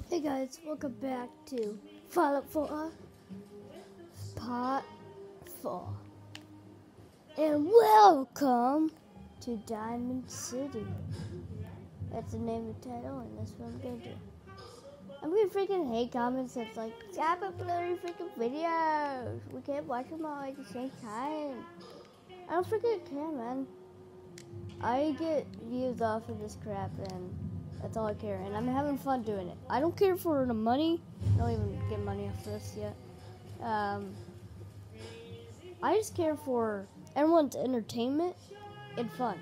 Hey guys, welcome back to Fallout 4 Part 4. And welcome to Diamond City. That's the name of the title, and that's what I'm gonna do. I'm gonna freaking hate comments that's like, stop uploading freaking videos. We can't watch them all at the same time. I don't freaking care, man. I get views off of this crap, and that's all I care. And I'm having fun doing it. I don't care for the money. I don't even get money off this yet. I just care for everyone's entertainment and fun.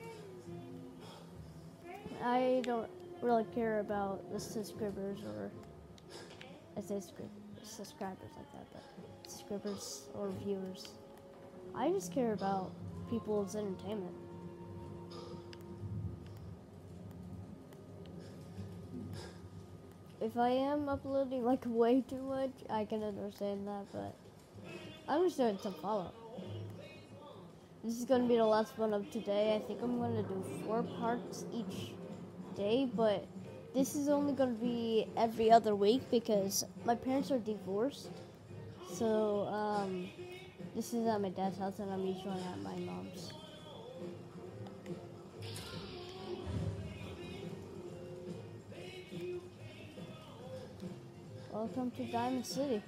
I don't really care about the subscribers or I say subscribers like that, but subscribers or viewers. I just care about people's entertainment. If I am uploading like way too much, I can understand that, but I'm just doing some Fallout. This is going to be the last one of today. I think I'm going to do 4 parts each day, but this is only going to be every other week because my parents are divorced. So, this is at my dad's house and I'm usually at my mom's. Welcome to Diamond City.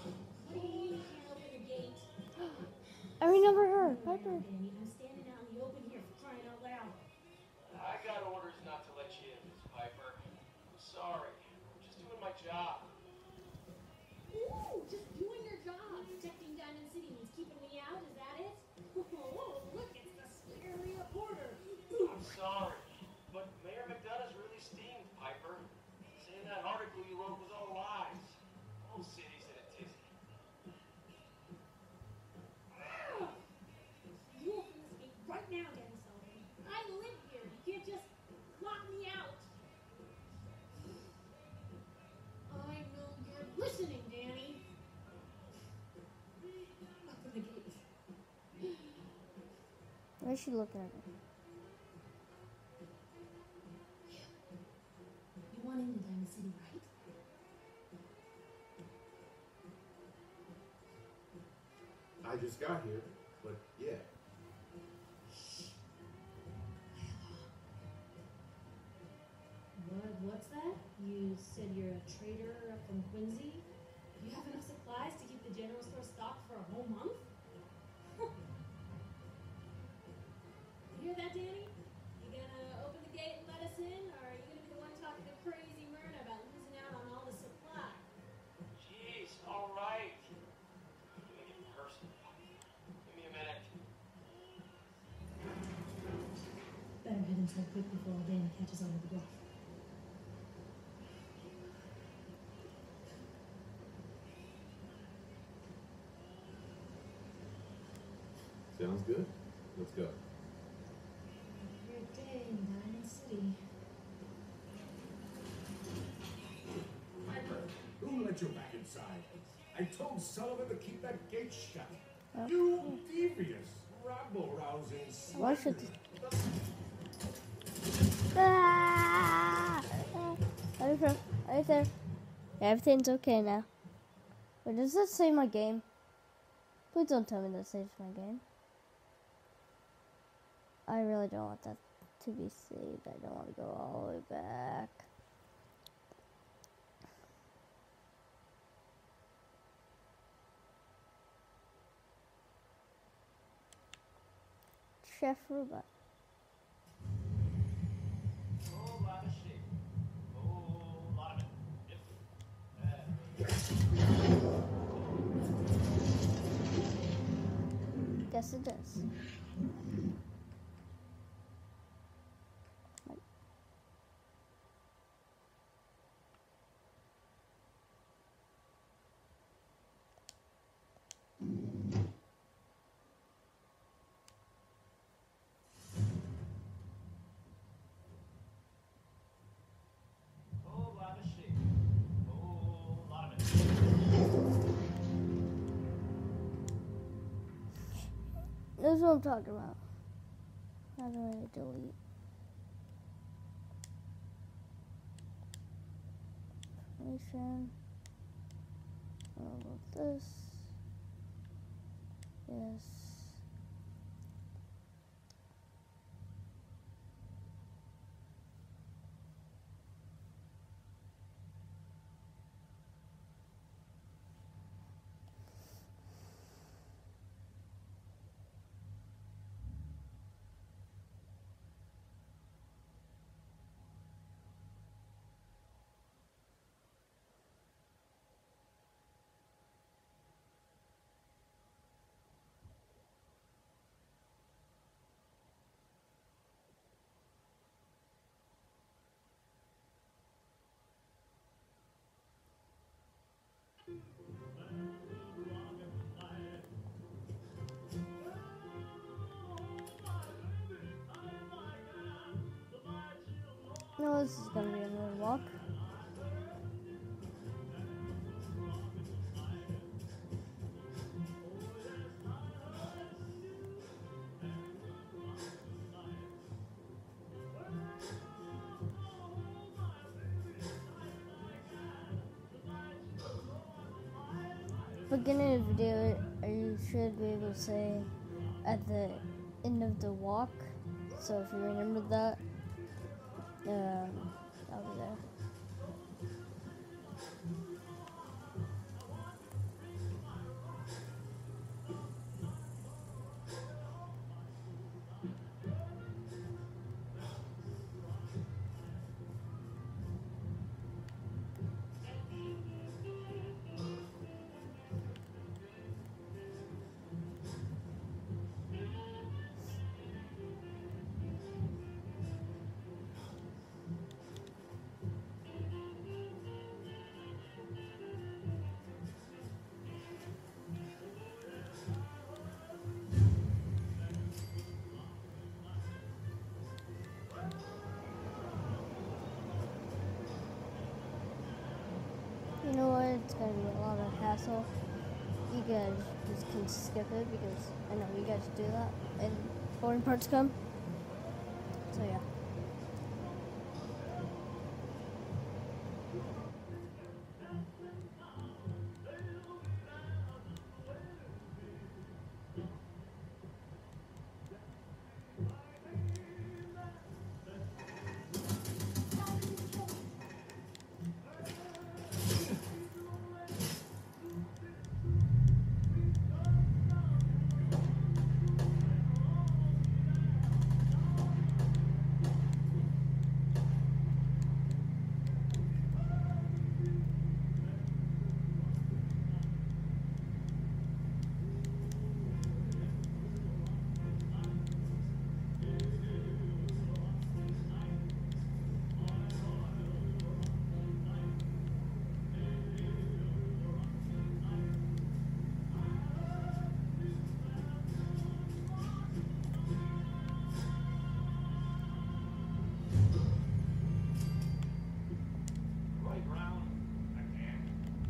I remember her, Piper. I'm standing out in the open here for crying out loud. I got orders not to let you in, Miss Piper. I'm sorry. I'm just doing my job. Ooh, just doing your job. Protecting Diamond City means keeping me out, is that it? Oh, look, it's the scary reporter. I'm sorry, but Mayor McDonough's really steamed, Piper. Saying that article you wrote was all lies. The whole city's in a tizzy. You open this gate right now, Danny Sullivan. I live here. You can't just lock me out. I know you're listening, Danny. Open the gate. Why is she looking at me? You want into Diamond City, right? I just got here, but yeah. What's that? You said you're a trader from Quincy? You have enough supplies to keep the general store stocked for a whole month? You hear that, Danny? You gonna open the gate and let us in, or are you gonna be the one talking to crazy Myrna about losing out on all the supply? Jeez, all right. I'm gonna get personal. Give me a minute. Better head inside quick before Danny catches on to the bluff. Sounds good. Let's go. Great day in Diamond City. Piper, who let you back inside? I told Sullivan to keep that gate shut. You devious, rabble-rousing Why should slander. Are you there? Yeah, everything's okay now. Wait, does that save my game? Please don't tell me that saves my game. I really don't want that to be saved. I don't want to go all the way back. Chef Robot. Whole lot of shit. Whole lot of it. Guess it does. Whole lot of shit. Whole lot of it. That's what I'm talking about. How do I delete? information. All of this. Yes. No, this is gonna be another walk. Beginning of the video, you should be able to say at the end of the walk. So if you remember that, I'll be there. You know what? It's gonna be a lot of hassle. You guys just can skip it because I know you guys do that and boring parts come. So yeah. Right round again.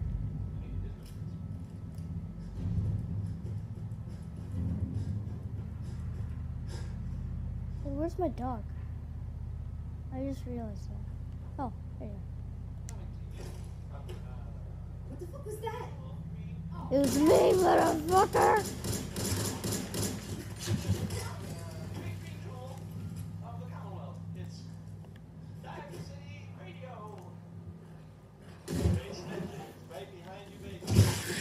Hey, where's my dog? I just realized that. Oh, there you What the fuck was that? go. It was me, motherfucker! Of the Commonwealth. It's Diamond City Radio. Basement, it's right behind you, baby.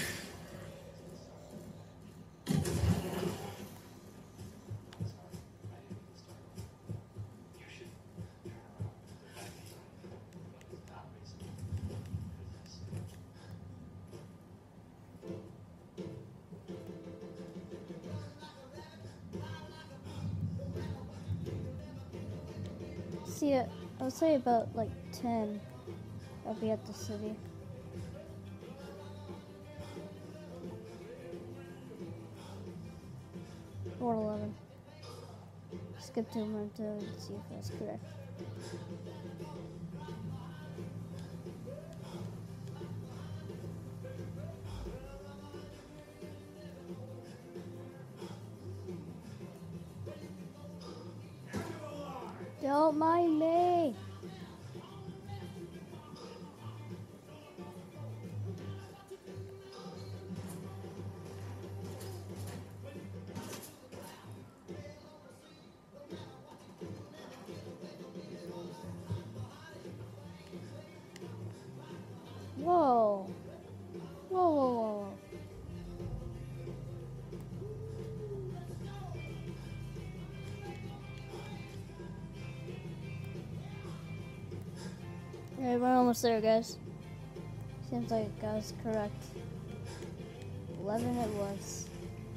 You should turn around. Stop racing. See it. I'll say about like 10. I'll be at the city. Or 11. Skip to Memento and see if that's correct. Don't mind me. almost there, guys. Seems like I was correct. 11 it was.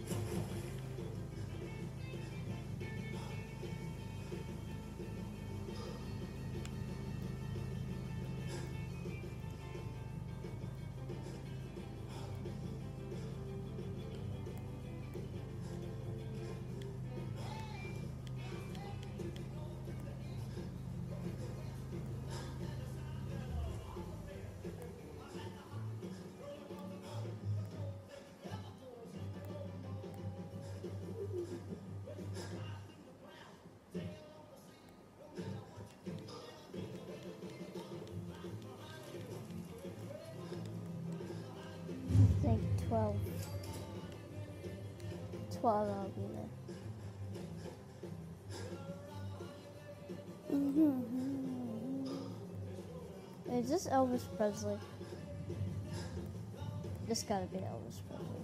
I think 12. 12 I'll be there. Is this Elvis Presley? This gotta be Elvis Presley.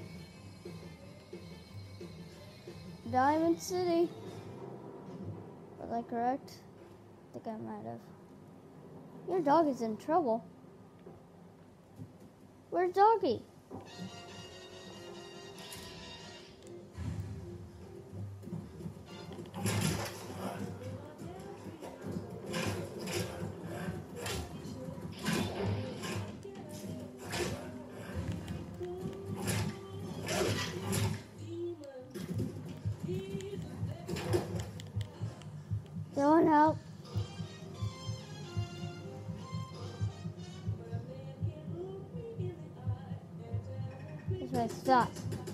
Diamond City. Was I correct? I think I might have. Your dog is in trouble. Where's Doggy? Someone help. That's where I stopped.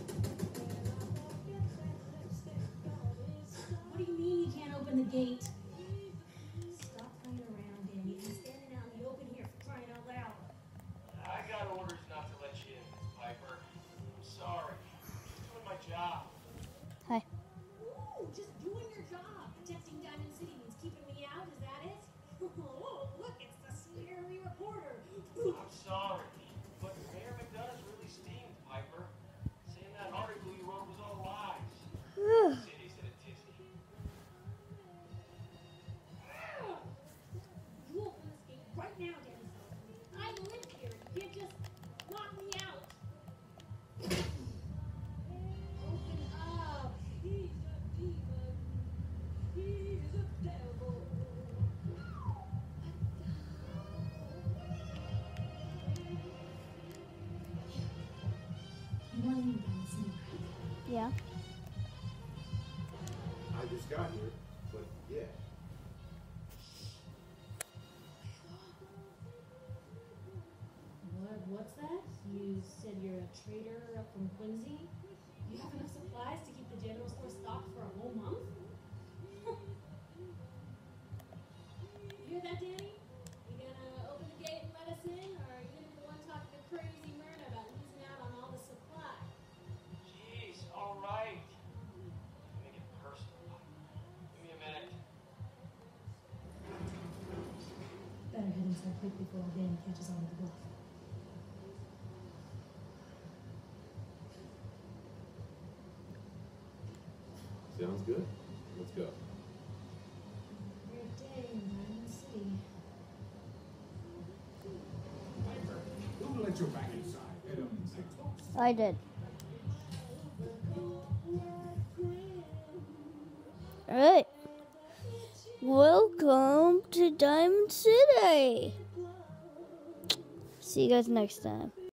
What do you mean you can't open the gate? Stop playing around, Danny. You've been standing out in the open here for crying out loud. I got orders not to let you in, Miss Piper. I'm sorry. Just doing my job. Hi. Ooh, just doing your job. Protecting Diamond City means keeping me out, is that it? Oh, look, it's the Smearly reporter. I'm sorry, but Mayor McDonough's really steamed, Piper. Saying that article you wrote was all lies. City's in a tizzy. You open this gate right now, Danny. I live here. You can't just lock me out. Open up. He's a demon. He's a devil. You want to leave Diamond City, right? Yeah. I just got here, but yeah. What's that? You said you're a trader up from Quincy? You have enough supplies to keep the general store stocked for a whole month? You hear that, Danny? You gonna open the gate and let us in, or are you gonna be the one talking to crazy Myrna about losing out on all the supply? Jeez, all right. Make it personal. Give me a minute. Better head inside quick before Danny catches on to the bluff. Sounds good. Let's go. Great day in Diamond City. Piper, who let you back inside? I told I did. Alright. Welcome to Diamond City. See you guys next time.